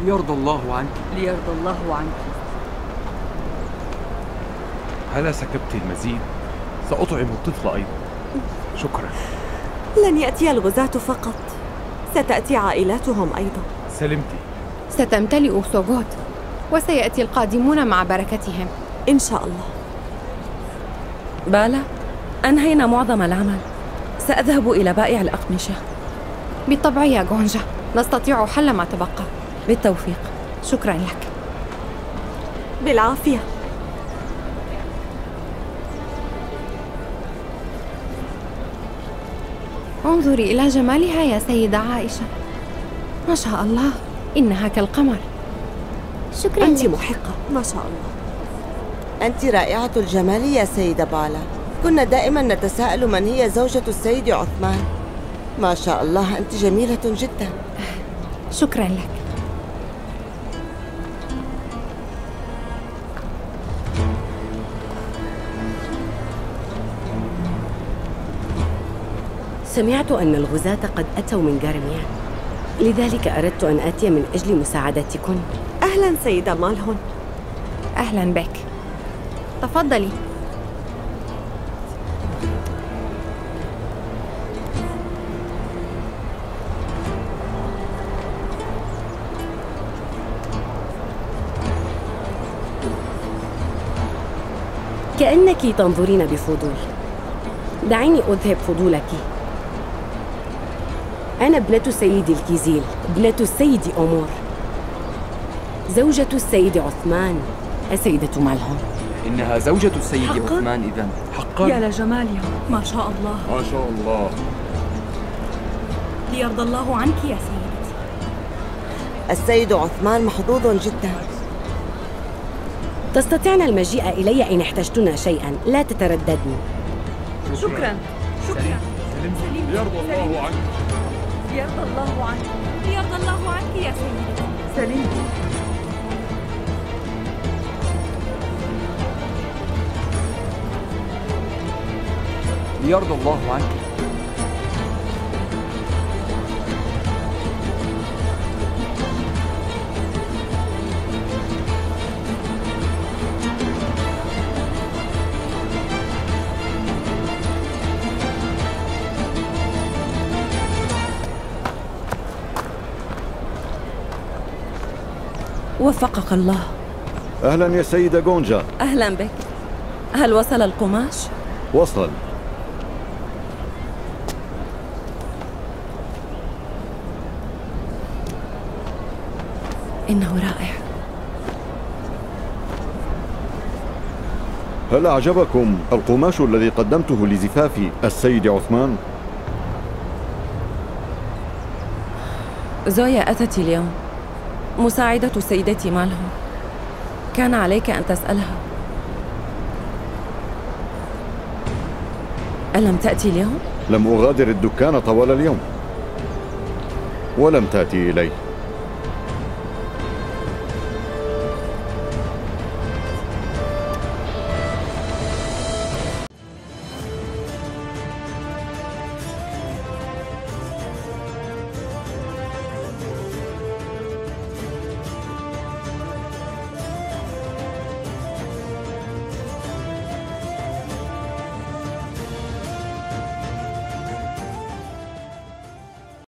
ليرضى الله عنك. ليرضى الله عنك. هلا سكبت المزيد؟ سأطعم الطفل أيضا. شكرا. لن يأتي الغزاة فقط، ستأتي عائلاتهم أيضا. سلمتي. ستمتلئ سوغوت وسيأتي القادمون مع بركتهم إن شاء الله. بالا، أنهينا معظم العمل. سأذهب إلى بائع الأقمشة. بالطبع يا غونجا، نستطيع حل ما تبقى. بالتوفيق. شكرا لك. بالعافية. انظري إلى جمالها يا سيدة عائشة، ما شاء الله، إنها كالقمر. شكرا. أنت محقة، ما شاء الله. أنت رائعة الجمال يا سيدة بالا. كنا دائما نتساءل من هي زوجة السيد عثمان. ما شاء الله، أنت جميلة جدا. شكرا لك. سمعت أن الغزاة قد أتوا من غارميان، لذلك أردت أن آتي من أجل مساعدتكن. أهلا سيدة مالهون. أهلا بك، تفضلي. كأنك تنظرين بفضول. دعيني أذهب فضولك. أنا ابنة سيد الكيزيل، ابنة السيد أمور، زوجة السيد عثمان، السيدة مالهون. إنها زوجة السيد حقا؟ عثمان إذن. حقا؟ يا لجمالها، ما شاء الله. ما شاء الله. ليرضى الله عنك يا سيدتي. السيد عثمان محظوظ جدا. تستطيعن المجيء إلي إن احتجتن شيئا، لا تترددن. شكرا. شكرا. ليرضى الله عنك. ليرضى الله عنك. ليرضى الله عنك يا سيدتي. سلمي. ليرضى الله عنك. وفقك الله. أهلا يا سيدة غونجا. أهلا بك. هل وصل القماش؟ وصل. إنه رائع. هل أعجبكم القماش الذي قدمته لزفاف السيد عثمان؟ زويا أتت اليوم، مساعدة سيدتي مالهم. كان عليك أن تسألها. ألم تأتي اليوم؟ لم أغادر الدكان طوال اليوم، ولم تأتي إلي.